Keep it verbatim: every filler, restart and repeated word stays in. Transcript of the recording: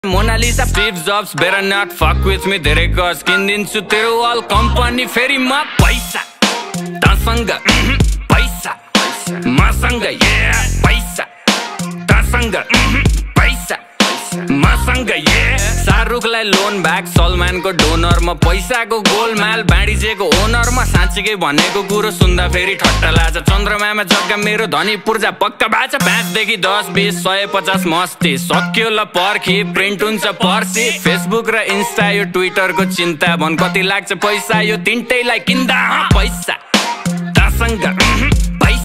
Mona Lisa, Steve Jobs, better not fuck with me. धेरै गज किनिदिन्छु तेरो वाल कम्पनी फेरि म पैसा तसँग पैसा मसँग yeah पैसा तसँग पैसा मसँग yeah शाहरुखलाई लोन ब्याक सलमानको डोनर म पैसाको गोलमाल बाँडिजेको ओनर म साँच्चीकै भनेको कुरो सुन्दा फेरि ठट्टा लाग्छ चन्द्रमामा जग्गा मेरो धनी पूर्जा पक्का बाचा पाँचदेखि दस बीस सय पचास मस्ती सक्यो ल पर्खी प्रिन्ट हुन्छ पर्सी फेसबुक र इन्स्टा यो ट्विटरको चिन्ता भन कति लाग्छ पैसा यो तिनटैलाई किन्दा पैसा तसँग